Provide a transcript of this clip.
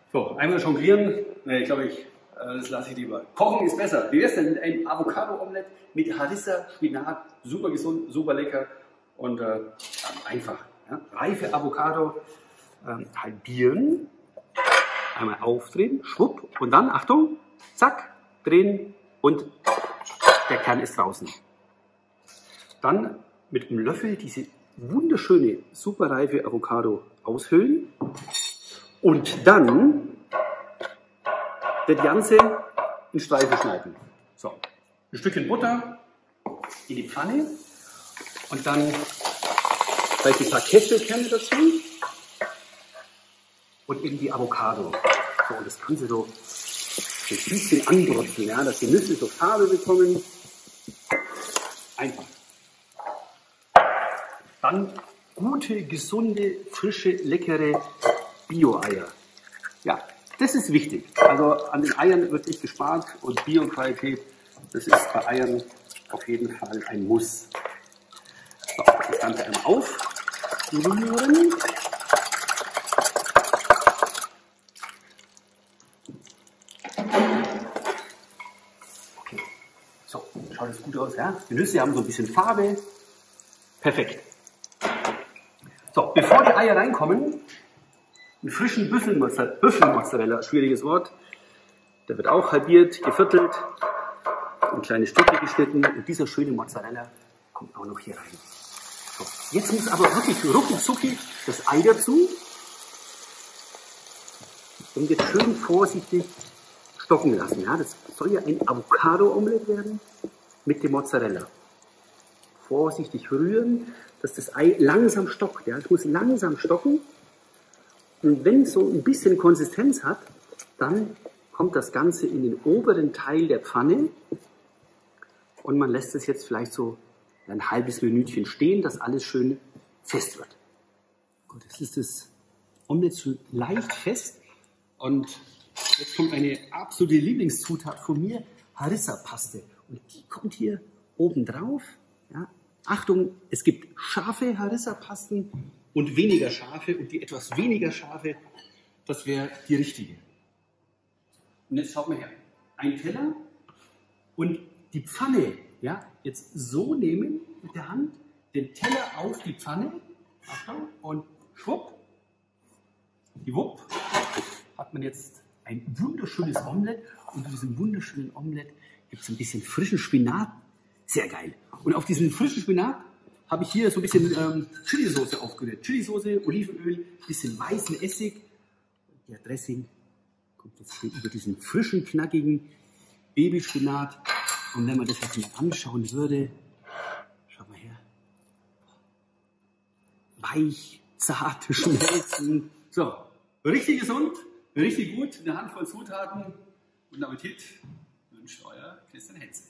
So, einmal jonglieren. Ne, ich glaube, das lasse ich lieber. Kochen ist besser. Wie wäre es denn mit einem Avocado-Omelett mit Harissa, Spinat? Super gesund, super lecker und einfach. Ja? Reife Avocado halbieren, einmal aufdrehen, schwupp und dann, Achtung, zack, drehen und der Kern ist draußen. Dann mit einem Löffel diese wunderschöne, super reife Avocado aushöhlen und dann das Ganze in Streifen schneiden. So, ein Stückchen Butter in die Pfanne und dann vielleicht ein paar Kesselkerne dazu und eben die Avocado. So, und das Ganze so ein bisschen anbrutzeln, ja, dass die Nüsse so Farbe bekommen. Einfach. Dann gute, gesunde, frische, leckere Bio-Eier. Ja, das ist wichtig. Also an den Eiern wird nicht gespart und Bio-Qualität, das ist bei Eiern auf jeden Fall ein Muss. So, das Ganze einmal aufrühren. Okay, so, schaut das gut aus, ja? Die Nüsse haben so ein bisschen Farbe. Perfekt. So, bevor die Eier reinkommen, einen frischen Büffelmozzarella, schwieriges Wort. Der wird auch halbiert, geviertelt, in kleine Stücke geschnitten und dieser schöne Mozzarella kommt auch noch hier rein. So, jetzt muss aber wirklich rucki-zucki das Ei dazu und jetzt schön vorsichtig stocken lassen. Ja, das soll ja ein Avocado-Omelett werden mit dem Mozzarella. Vorsichtig rühren, dass das Ei langsam stockt. Ja, es muss langsam stocken. Und wenn es so ein bisschen Konsistenz hat, dann kommt das Ganze in den oberen Teil der Pfanne und man lässt es jetzt vielleicht so ein halbes Minütchen stehen, dass alles schön fest wird. Gut, jetzt ist das Omelett so leicht fest und jetzt kommt eine absolute Lieblingszutat von mir, Harissa-Paste. Und die kommt hier oben drauf. Ja. Achtung, es gibt scharfe Harissa-Pasten und weniger scharfe und die etwas weniger scharfe, das wäre die richtige. Und jetzt schaut mal her, ein Teller und die Pfanne, ja, jetzt so nehmen mit der Hand, den Teller auf die Pfanne, Achtung, und schwupp, wupp, hat man jetzt ein wunderschönes Omelett und in diesem wunderschönen Omelett gibt es ein bisschen frischen Spinat, sehr geil. Und auf diesen frischen Spinat habe ich hier so ein bisschen Chili-Soße aufgerührt. Chili-Soße, Olivenöl, bisschen weißen Essig. Der Dressing kommt jetzt hier über diesen frischen, knackigen Babyspinat. Und wenn man das jetzt mal anschauen würde, schaut mal her. Weich, zart, schmelzen. So, richtig gesund, richtig gut. Eine Handvoll Zutaten. Guten Appetit wünscht euer Christian Hetzel.